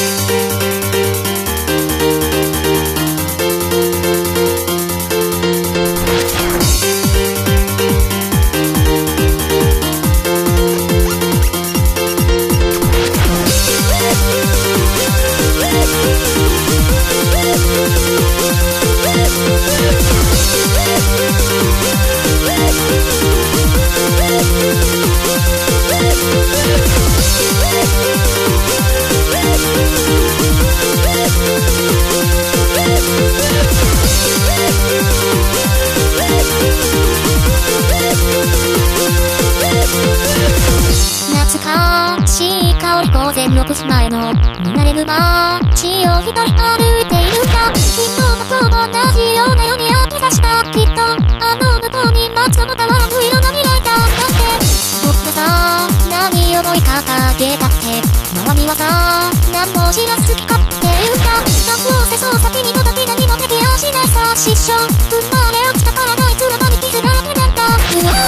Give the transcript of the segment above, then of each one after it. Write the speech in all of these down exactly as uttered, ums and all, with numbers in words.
午前ろくじまえの見慣れる街を一人歩いているか。きっと僕も同じような夜に明け出した。きっとあの向こうに街角変わらぬ色が見られたんだって。僕がさ何を追いかけたって周りはさ何も知らず好き勝手言うか。どうせそう先に届き何もできやしないさ。失笑生まれ落ちたからないつらまに傷だらけなんだ。うわ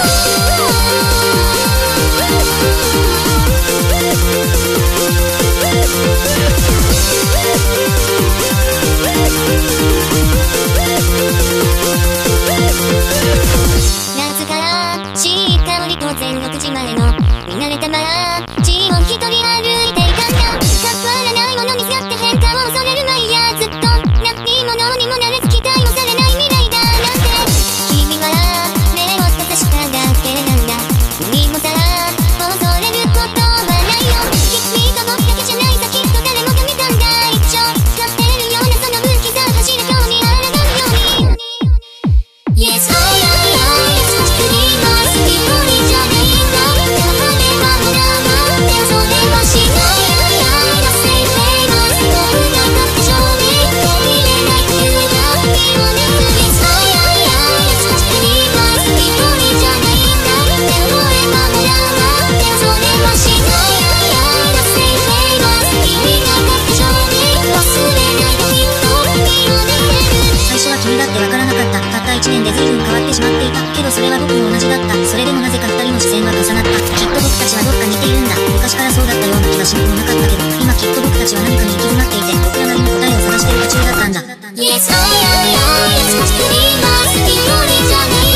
夏からしっかり午前ろくじまえの見慣れた街を一人歩いていたんだ。変わらないものにすがって変化を恐れる毎夜ずっと何者にもなれず期待もされない未来だなんて。君は目を閉ざしただけなんだ。君もさ恐れることはないよ。君と僕だけじゃないさ。きっと誰もが見たんだ。一生使ってるようなその分刻ん走るように抗うように Yes, I am, yes, 作ります一人じゃないんだ。でも彼はもう黙ってそれはしない。I say famous 僕が勝って証明途切れないというか身をねす Yes, I am, yes, 作ります一人じゃないんだ。でも俺はもう黙ってそれはしない。I say famous 君が勝って証明忘れないときっと身をねせる。最初は君だってわからなかった。たったいちねんで随分変わってしまっていたけどそれは僕も同じだった。それでもなぜか二人の視線は重なった。きっと僕たちはどっか似ているんだ。昔からそうだったような気がしなくもなかったけど今きっと僕たちは何かに行き詰まっていて僕らなりの答えを探している途中だったんだ。Yes, I am, yes, 作ります一人じゃない